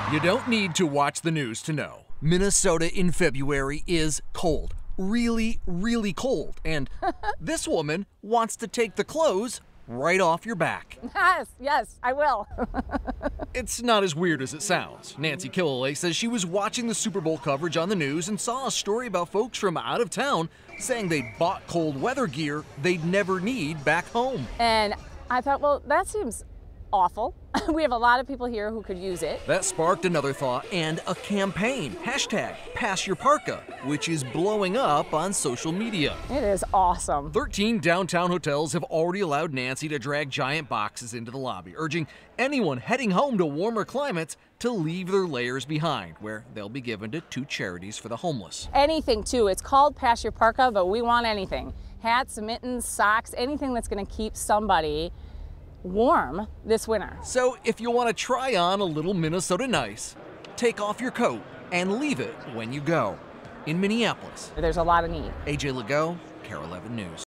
You don't need to watch the news to know. Minnesota in February is cold. Really, really cold. And this woman wants to take the clothes right off your back. Yes, I will. It's not as weird as it sounds. Nancy Killalay says she was watching the Super Bowl coverage on the news and saw a story about folks from out of town saying they bought cold weather gear they'd never need back home. And I thought, well, that seems awful. We have a lot of people here who could use it. That sparked another thought and a campaign. Hashtag Pass Your Parka, which is blowing up on social media. It is awesome. 13 downtown hotels have already allowed Nancy to drag giant boxes into the lobby, urging anyone heading home to warmer climates to leave their layers behind, where they'll be given to 2 charities for the homeless. Anything, too. It's called Pass Your Parka, but we want anything. Hats, mittens, socks, anything that's going to keep somebody warm this winter. So if you want to try on a little Minnesota nice, take off your coat and leave it when you go. In Minneapolis, There's a lot of need. AJ Legault, KARE 11 News.